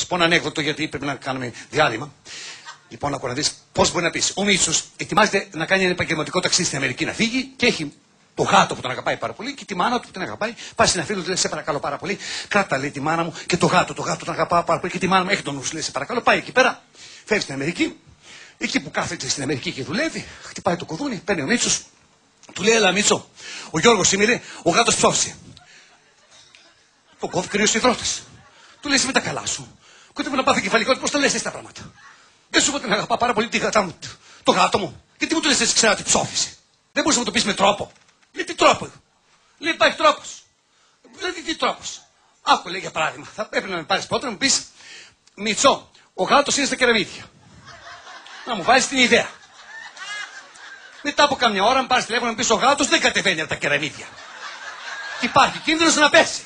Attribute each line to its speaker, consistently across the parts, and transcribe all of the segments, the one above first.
Speaker 1: σου πω ένα ανέκδοτο γιατί πρέπει να κάνουμε διάλειμμα. Λοιπόν, άκου να δεις πώς μπορεί να πεις. Ο Μίτσος ετοιμάζεται να κάνει ένα επαγγελματικό ταξίδι στην Αμερική να φύγει και έχει το γάτο που τον αγαπάει πάρα πολύ και τη μάνα του που την αγαπάει. Πάει στην φίλο του, λέει: σε παρακαλώ πάρα πολύ. Κράτα, λέει, τη μάνα μου και το γάτο τον αγαπάω πάρα πολύ και τη μάνα μου έχει τον νου σου, λέει: σε παρακαλώ. Πάει εκεί πέρα, φεύγει στην Αμερική. Εκεί που κάθεται στην Αμερική και δουλεύει, χτυπάει το κουδούνι, παίρνει ο Μίτσος, του λέει: έλα, Μίτσο, ο Γιώργος σήμερα, ο γάτος ψόφισε. Το κόφηκε ο υδρότης. Του λέει: με τα καλά σου. Κοίτα να πάθει κεφαλικό, πώς τα λες εσύ τα πράγματα. Δεν σου είπα την αγαπά πάρα πολύ τη γατά μου, το γάτο μου. Γιατί μου το λες εσύ, ξέρω ότι ψόφισε. Δεν μπορείς να μου το πεις με τρόπο. Λέει: τι τρόπο. Λέει: υπάρχει τρόπος. Δηλαδή τι τρόπος. Άκου, λέει, για παράδειγμα, θα πρέπει να με πάρεις πρώτα να μου πεις: Μίτσο, ο γάτος είναι στα κεραμίδια. Να μου βάλεις την ιδέα. Μετά από καμιά ώρα, αν πάρεις τηλέφωνο να μου πεις: ο γάτος δεν κατεβαίνει από τα κεραμίδια. Και υπάρχει κίνδυνος να πέσει.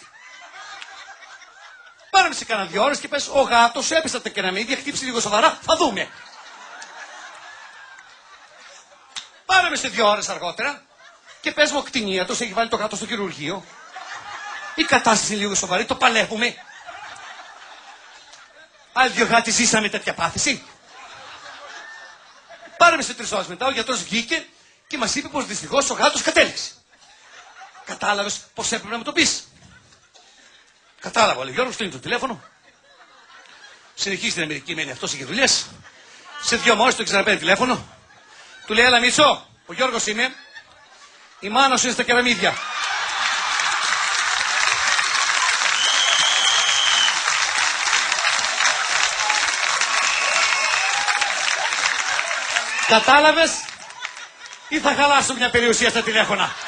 Speaker 1: Πάραμε σε κανένα 2 ώρες και πες: ο γάτος έπεσε από τα κεραμίδια, χτύπησε λίγο σοβαρά, θα δούμε. Πάραμε σε 2 ώρες αργότερα και πες μου: ο κτηνίατος έχει βάλει το γάτο στο χειρουργείο. Η κατάσταση είναι λίγο σοβαρή, το παλεύουμε. Άλλοι 2 γάτοι ζήσαμε τέτοια πάθηση. Πάραμε σε 3 ώρες μετά, ο γιατρός βγήκε και μας είπε πως δυστυχώς ο γάτος κατέληξε. Κατάλαβες πως έπρεπε να μου το πεις. Κατάλαβα, λέει: Γιώργος, κλείνει το τηλέφωνο. Συνεχίζει στην Αμερική, μένει αυτός, είχε δουλειές. Σε 2 ώρες το ξαναπαίρνει τηλέφωνο. Του λέει: έλα, Μίτσο, ο Γιώργος είμαι. Η μάνα σου είναι στα κεραμίδια. Κατάλαβες ή θα χαλάσω μια περιουσία στα τηλέφωνα.